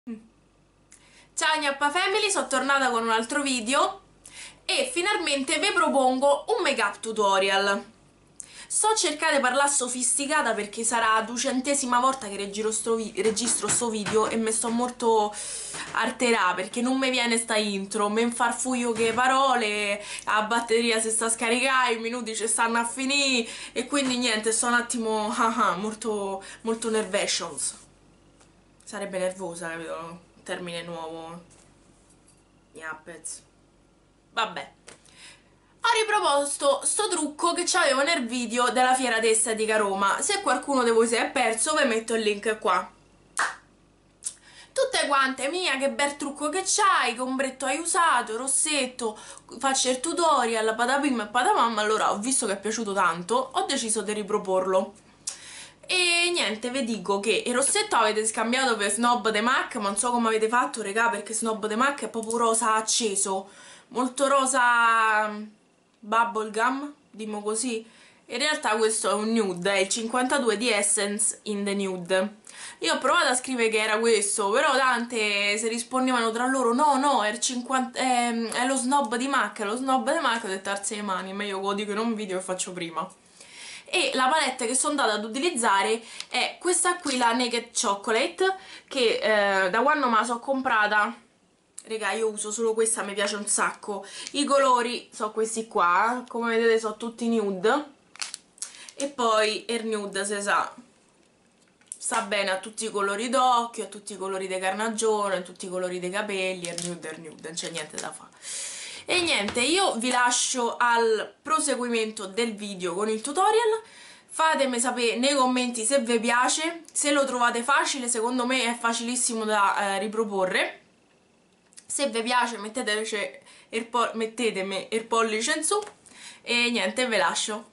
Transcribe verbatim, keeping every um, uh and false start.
Ciao Gnappa Family, sono tornata con un altro video e finalmente vi propongo un make up tutorial. Sto cercando di parlare sofisticata perché sarà la duecentesima volta che registro sto, vi registro sto video e mi sto molto alterà perché non mi viene sta intro, mi infarfuglio che parole, la batteria si sta a scaricare, i minuti ci stanno a finire e quindi niente, sto un attimo ah ah, molto, molto nervations. Sarebbe nervosa, capito? Termine nuovo. Gnappez. Vabbè. Ho riproposto sto trucco che c'avevo nel video della fiera d'estetica Roma. Se qualcuno di voi si è perso, vi metto il link qua. Tutte quante, Mia, che bel trucco che c'hai, che ombretto hai usato, rossetto, faccio il tutorial, patapim e patapam. Allora ho visto che è piaciuto tanto, ho deciso di riproporlo. E niente, vi dico che il rossetto avete scambiato per Snob de Mac, ma non so come avete fatto, regà, perché Snob de Mac è proprio rosa acceso, molto rosa bubblegum, dimo così. In realtà questo è un nude, è il cinquantadue di Essence in the Nude. Io ho provato a scrivere che era questo, però tante si rispondevano tra loro no, no, è, il cinquanta, è, è lo Snob di Mac, è lo Snob di Mac, ho detto alzi le mani, meglio che lo dico in un video che faccio prima. E la palette che sono andata ad utilizzare è questa qui, la Naked Chocolate, che eh, da quando me la so comprata, raga, io uso solo questa, mi piace un sacco. I colori sono questi qua, come vedete sono tutti nude, e poi il nude, si sa, sta bene a tutti i colori d'occhio, a tutti i colori di carnagione, a tutti i colori dei capelli, il nude è il nude, non c'è niente da fare. E niente, io vi lascio al proseguimento del video con il tutorial. Fatemi sapere nei commenti se vi piace, se lo trovate facile, secondo me è facilissimo da eh, riproporre. Se vi piace mettetemi il pollice in su e niente, ve lascio.